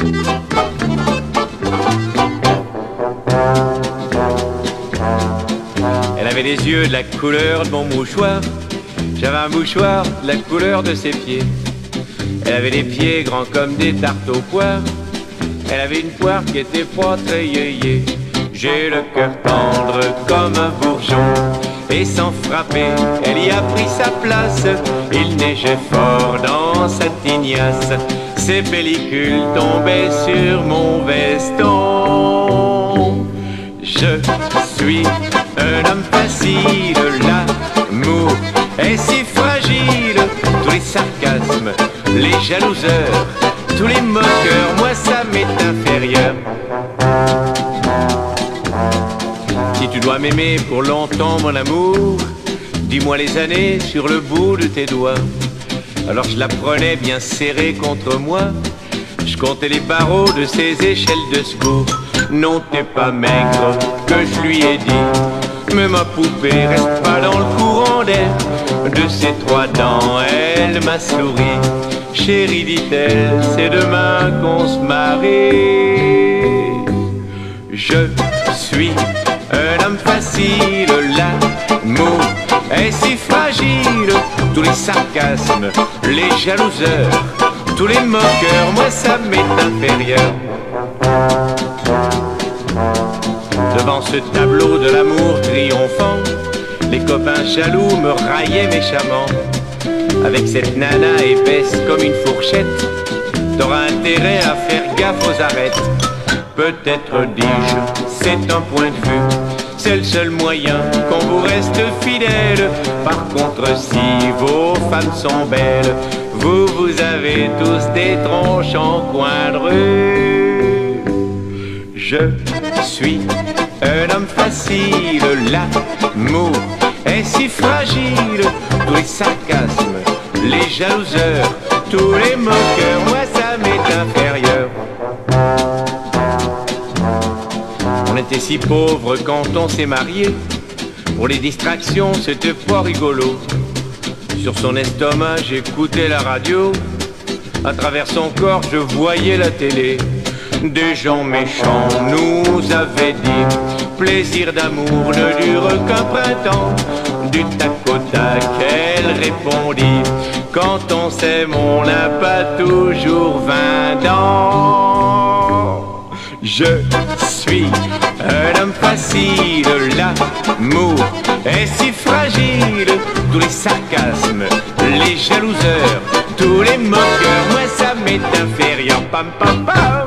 Elle avait les yeux de la couleur de mon mouchoir. J'avais un mouchoir de la couleur de ses pieds. Elle avait les pieds grands comme des tartes aux poires. Elle avait une poire qui était pas très yéyé. J'ai le cœur tendre comme un bourgeon. Et sans frapper, elle y a pris sa place. Il neigeait fort dans sa tignasse. Ses pellicules tombaient sur mon veston. Je suis un homme facile, l'amour est si fragile. Tous les sarcasmes, les jalouseurs, tous les moqueurs, moi ça m'est inférieur. Si tu dois m'aimer pour longtemps mon amour, dis-moi les années sur le bout de tes doigts. Alors je la prenais bien serrée contre moi, je comptais les barreaux de ses échelles de secours. Non, t'es pas maigre, que je lui ai dit, mais ma poupée reste pas dans le courant d'air. De ses trois dents, elle m'a souri. Chérie, dit-elle, c'est demain qu'on se marie. Je suis un homme facile, l'amour est si fragile. Tous les sarcasmes, les jalouseurs, tous les moqueurs, moi ça m'est inférieur. Devant ce tableau de l'amour triomphant, les copains jaloux me raillaient méchamment. Avec cette nana épaisse comme une fourchette, t'auras intérêt à faire gaffe aux arêtes. Peut-être dis-je, c'est un point de vue, c'est le seul moyen qu'on vous reste fidèle. Par contre, si vos femmes sont belles, vous avez tous des tronches en coin de rue. Je suis un homme facile, l'amour est si fragile. Tous les sarcasmes, les jalouseurs, tous les moqueurs, moi ça m'est inférieur. On était si pauvres quand on s'est marié, pour les distractions c'était pas rigolo. Sur son estomac j'écoutais la radio, à travers son corps je voyais la télé. Des gens méchants nous avaient dit, plaisir d'amour ne dure qu'un printemps. Du tac au tac elle répondit, quand on s'aime on n'a pas toujours 20 ans. Je suis un homme facile, l'amour est si fragile. Tous les sarcasmes, les jalouseurs, tous les moqueurs, moi ça m'est inférieur. Pam pam pam.